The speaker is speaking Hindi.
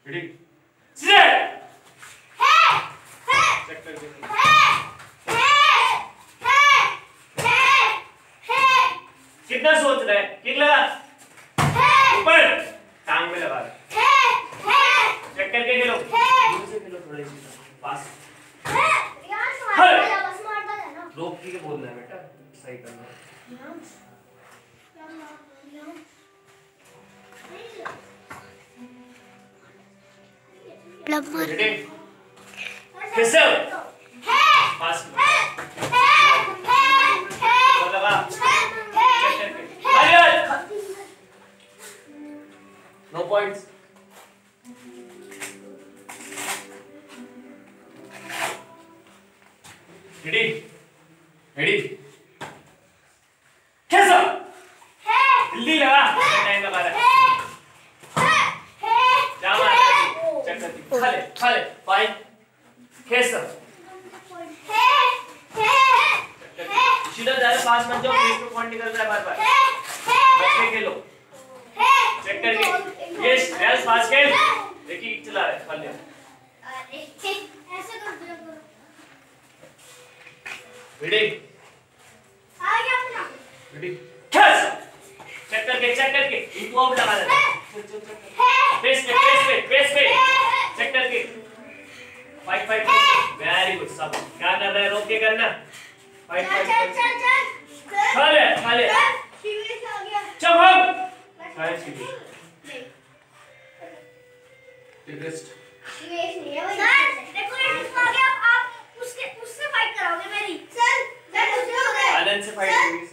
रेडी सेट चेक करके कितना सोच रहा है किक लगा ऊपर टांग में लगा चेक करके खेलो दूर से खेलो थोड़ी सी पास रोक के बोलना है बेटा सही करना है रेडी कैसे पास लगा चेक करके नो पॉइंट्स रेडी रेडी कैसा जल्दी लगा टाइम लगा रहा है जा मार चेक करके खा ले फाइन कैसा इशिता ज्यादा पास मत जाओ पेट पे पॉइंट निकल रहा है बार-बार बच के खेलो चेक करके यस रेस पास खेल देखिए चला रहा है फल ऐसे कर दो रेडी आ गया अपना रेडी कैसा चेक करके इनको आउट लगा देना फेस पे चेक करके फाइट वेरी गुड सब क्या कर रहा है रोक के करना फाइट खा ले चल भाग सारे सीधे रेस्ट नहीं है सर देखो ये आ गया आप उससे फाइट कराओगे मेरी सर उससे हो गया आनंद से फाइट होगी